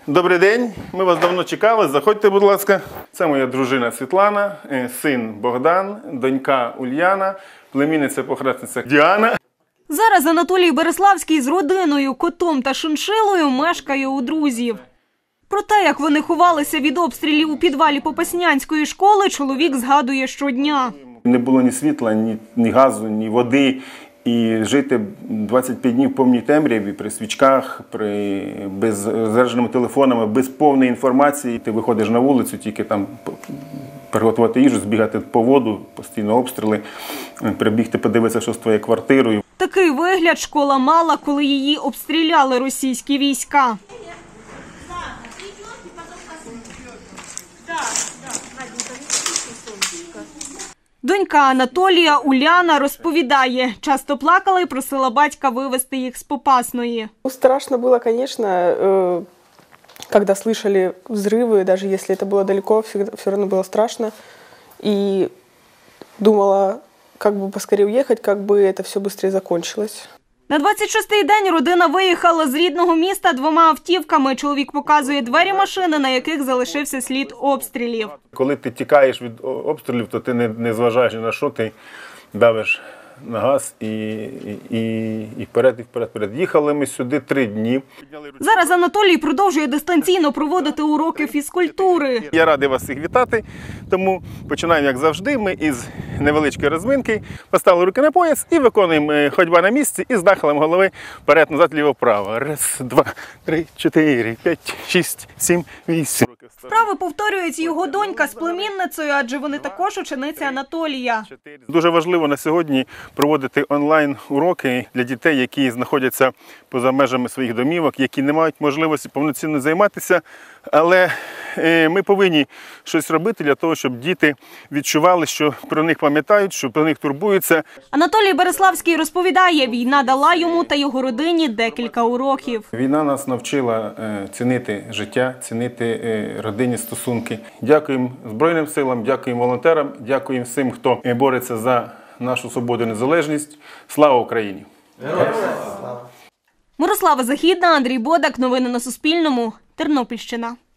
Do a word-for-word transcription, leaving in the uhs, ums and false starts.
Добрий день, ми вас давно чекали, заходьте, будь ласка. Це моя дружина Світлана, син Богдан, донька Ульяна, племінниця похресниця Діана. Зараз Анатолій Береславський з родиною, котом та шиншилою мешкає у друзів. Про те, як вони ховалися від обстрілів у підвалі Попаснянської школи, чоловік згадує щодня. Не було ні світла, ні, ні газу, ні води. І жити двадцять п'ять днів в повній темряві, при свічках, при, без зарядженими телефонами, без повної інформації. Ти виходиш на вулицю, тільки там приготувати їжу, збігати по воду, постійно обстріли, прибігти подивитися, що з твоєю квартирою. Такий вигляд школа мала, коли її обстріляли російські війська. Донька Анатолія, Уляна, розповідає, часто плакала і просила батька вивезти їх з Попасної. Страшно было, конечно, когда слышали взрывы, даже если это было далеко, все равно было страшно. И думала, как бы поскорее уехать, как бы это все быстрее закончилось. На двадцять шостий день родина виїхала з рідного міста двома автівками. Чоловік показує двері машини, на яких залишився слід обстрілів. Коли ти тікаєш від обстрілів, то ти не, не зважаєш ні на що, ти давиш на газ і, і, і, і вперед, і вперед, вперед. Їхали ми сюди три дні. Зараз Анатолій продовжує дистанційно проводити уроки фізкультури. Я радий вас всіх вітати, тому починаємо, як завжди, ми із невеличкої розминки, поставили руки на пояс і виконуємо ходьба на місці із нахилом голови вперед-назад, ліво-право. Раз, два, три, чотири, п'ять, шість, сім, вісім. Вправи повторюють його донька з племінницею, адже вони також учениці Анатолія. Дуже важливо на сьогодні проводити онлайн-уроки для дітей, які знаходяться поза межами своїх домівок, які не мають можливості повноцінно займатися, але ми повинні щось робити для того, щоб діти відчували, що про них пам'ятають, що про них турбуються. Анатолій Береславський розповідає, війна дала йому та його родині декілька уроків. Війна нас навчила цінити життя, цінити родинні стосунки. Дякуємо Збройним силам, дякуємо волонтерам, дякуємо всім, хто бореться за нашу свободу і незалежність. Слава Україні! Мирослава Західна, Андрій Бодак. Новини на Суспільному. Тернопільщина.